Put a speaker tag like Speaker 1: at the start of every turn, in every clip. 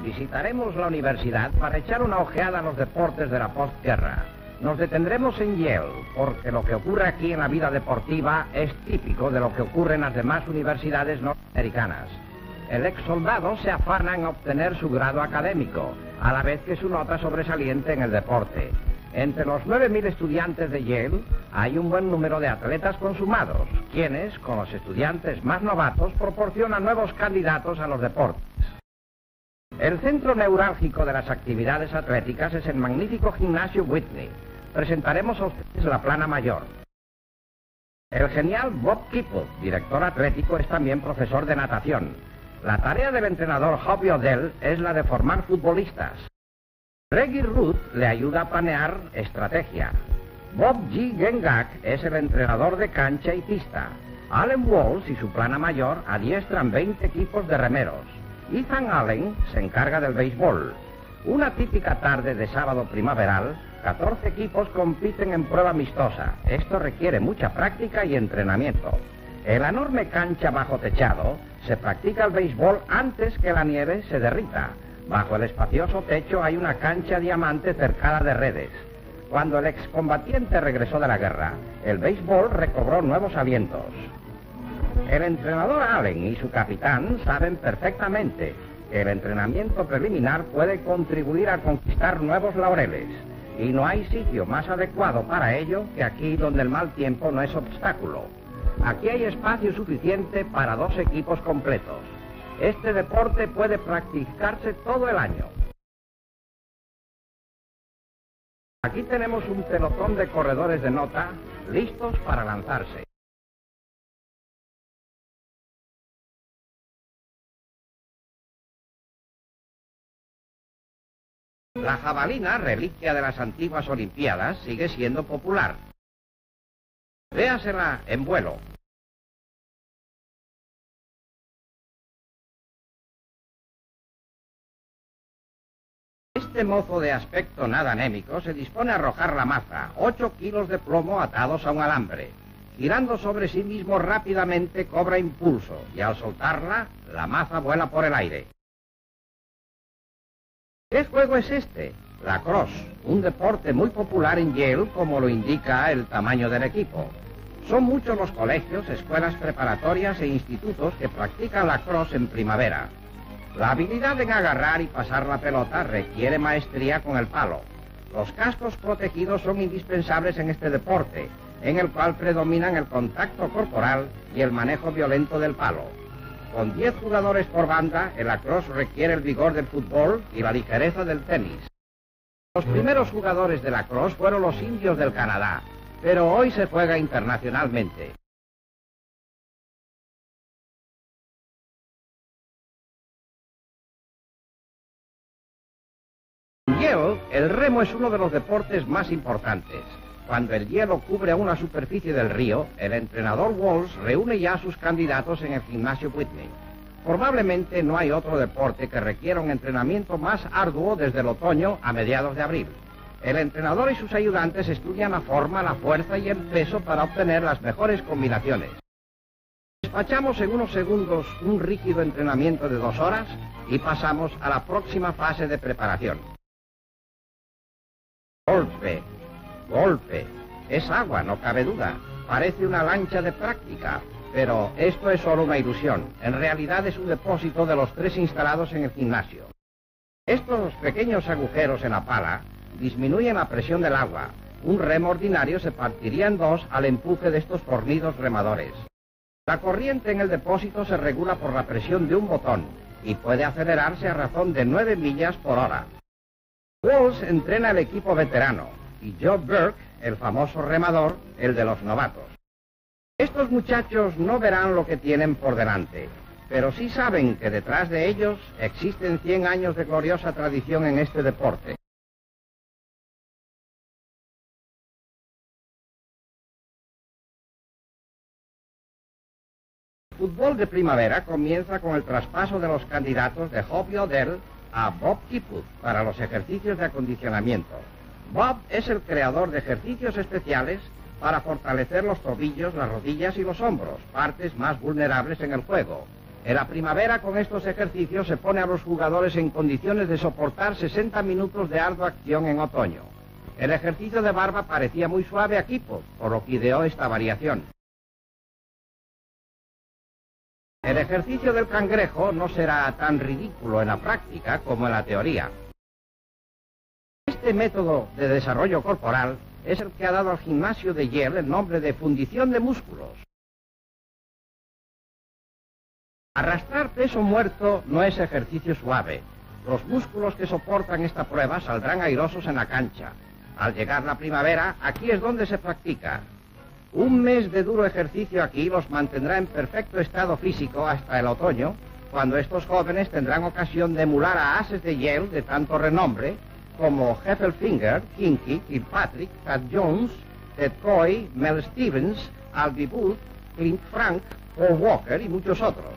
Speaker 1: visitaremos la universidad para echar una ojeada a los deportes de la postguerra. Nos detendremos en Yale, porque lo que ocurre aquí en la vida deportiva es típico de lo que ocurre en las demás universidades norteamericanas. El ex soldado se afana en obtener su grado académico, a la vez que su nota sobresaliente en el deporte. Entre los 9.000 estudiantes de Yale hay un buen número de atletas consumados, quienes, con los estudiantes más novatos, proporcionan nuevos candidatos a los deportes. El centro neurálgico de las actividades atléticas es el magnífico gimnasio Whitney. Presentaremos a ustedes la plana mayor. El genial Bob Kipple, director atlético, es también profesor de natación. La tarea del entrenador Hobby Odell es la de formar futbolistas. Reggie Ruth le ayuda a planear estrategia. Bob G. Gengak es el entrenador de cancha y pista. Allen Walls y su plana mayor adiestran 20 equipos de remeros. Ethan Allen se encarga del béisbol. Una típica tarde de sábado primaveral, 14 equipos compiten en prueba amistosa. Esto requiere mucha práctica y entrenamiento. En la enorme cancha bajo techado se practica el béisbol antes que la nieve se derrita. Bajo el espacioso techo hay una cancha diamante cercada de redes. Cuando el excombatiente regresó de la guerra, el béisbol recobró nuevos alientos. El entrenador Allen y su capitán saben perfectamente que el entrenamiento preliminar puede contribuir a conquistar nuevos laureles. Y no hay sitio más adecuado para ello que aquí, donde el mal tiempo no es obstáculo. Aquí hay espacio suficiente para 2 equipos completos. Este deporte puede practicarse todo el año. Aquí tenemos un pelotón de corredores de nota listos para lanzarse. La jabalina, reliquia de las antiguas Olimpiadas, sigue siendo popular. Véasela en vuelo. Este mozo de aspecto nada anémico se dispone a arrojar la maza, 8 kilos de plomo atados a un alambre. Girando sobre sí mismo rápidamente cobra impulso y al soltarla, la maza vuela por el aire. ¿Qué juego es este? Lacrosse, un deporte muy popular en Yale, como lo indica el tamaño del equipo. Son muchos los colegios, escuelas preparatorias e institutos que practican lacrosse en primavera. La habilidad en agarrar y pasar la pelota requiere maestría con el palo. Los cascos protegidos son indispensables en este deporte, en el cual predominan el contacto corporal y el manejo violento del palo. Con 10 jugadores por banda, el lacrosse requiere el vigor del fútbol y la ligereza del tenis. Los primeros jugadores de lacrosse fueron los indios del Canadá, pero hoy se juega internacionalmente. En Yale, el remo es uno de los deportes más importantes. Cuando el hielo cubre una superficie del río, el entrenador Walls reúne ya a sus candidatos en el gimnasio Whitney. Probablemente no hay otro deporte que requiera un entrenamiento más arduo desde el otoño a mediados de abril. El entrenador y sus ayudantes estudian la forma, la fuerza y el peso para obtener las mejores combinaciones. Despachamos en unos segundos un rígido entrenamiento de 2 horas y pasamos a la próxima fase de preparación. Golpe, golpe. Es agua, no cabe duda. Parece una lancha de práctica, pero esto es solo una ilusión. En realidad es un depósito de los 3 instalados en el gimnasio. Estos pequeños agujeros en la pala disminuyen la presión del agua. Un remo ordinario se partiría en 2 al empuje de estos fornidos remadores. La corriente en el depósito se regula por la presión de un botón y puede acelerarse a razón de 9 millas por hora. Walls entrena el equipo veterano y Joe Burke, el famoso remador, el de los novatos. Estos muchachos no verán lo que tienen por delante, pero sí saben que detrás de ellos existen 100 años de gloriosa tradición en este deporte. El fútbol de primavera comienza con el traspaso de los candidatos de Hobby Odell a Bob Kipple para los ejercicios de acondicionamiento. Bob es el creador de ejercicios especiales para fortalecer los tobillos, las rodillas y los hombros, partes más vulnerables en el juego. En la primavera, con estos ejercicios, se pone a los jugadores en condiciones de soportar 60 minutos de ardua acción en otoño. El ejercicio de barba parecía muy suave a Kipo, por lo que ideó esta variación. El ejercicio del cangrejo no será tan ridículo en la práctica como en la teoría. Este método de desarrollo corporal es el que ha dado al gimnasio de Yale el nombre de fundición de músculos. Arrastrar peso muerto no es ejercicio suave. Los músculos que soportan esta prueba saldrán airosos en la cancha. Al llegar la primavera, aquí es donde se practica. Un mes de duro ejercicio aquí los mantendrá en perfecto estado físico hasta el otoño, cuando estos jóvenes tendrán ocasión de emular a ases de Yale de tanto renombre como Heffelfinger, Kinky, Kirkpatrick, Thad Jones, Ted Coy, Mel Stevens, Albie Booth, Clint Frank, Paul Walker y muchos otros.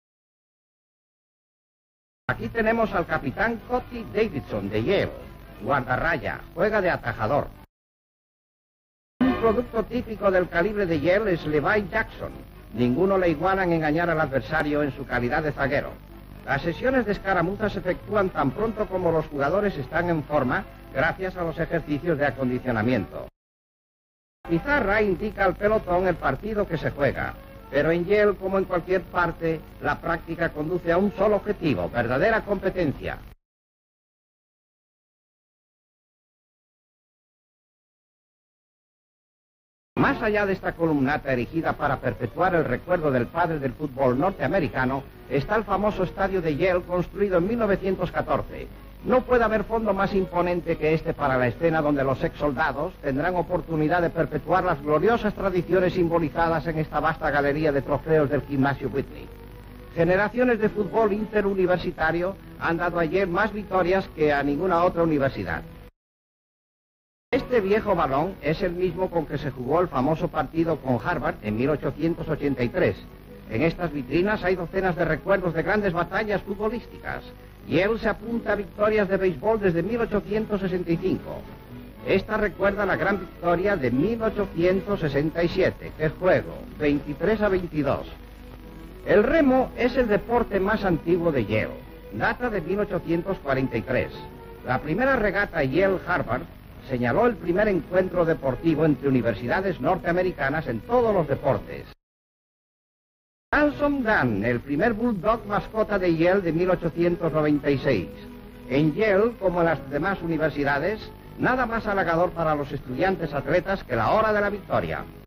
Speaker 1: Aquí tenemos al capitán Cotty Davidson de Yale, guardarraya, juega de atajador. Un producto típico del calibre de Yale es Levi Jackson. Ninguno le iguala en engañar al adversario en su calidad de zaguero. Las sesiones de escaramuza se efectúan tan pronto como los jugadores están en forma, gracias a los ejercicios de acondicionamiento. La pizarra indica al pelotón el partido que se juega, pero en Yale, como en cualquier parte, la práctica conduce a un solo objetivo, verdadera competencia. Más allá de esta columnata erigida para perpetuar el recuerdo del padre del fútbol norteamericano, está el famoso estadio de Yale, construido en 1914. No puede haber fondo más imponente que este para la escena donde los ex soldados tendrán oportunidad de perpetuar las gloriosas tradiciones simbolizadas en esta vasta galería de trofeos del gimnasio Whitney. Generaciones de fútbol interuniversitario han dado a Yale más victorias que a ninguna otra universidad. Este viejo balón es el mismo con que se jugó el famoso partido con Harvard en 1883. En estas vitrinas hay docenas de recuerdos de grandes batallas futbolísticas. Yale se apunta a victorias de béisbol desde 1865. Esta recuerda la gran victoria de 1867, que juego 23-22. El remo es el deporte más antiguo de Yale. Data de 1843. La primera regata Yale-Harvard señaló el primer encuentro deportivo entre universidades norteamericanas en todos los deportes. Ransom Dunn, el primer bulldog mascota de Yale de 1896. En Yale, como en las demás universidades, nada más halagador para los estudiantes atletas que la hora de la victoria.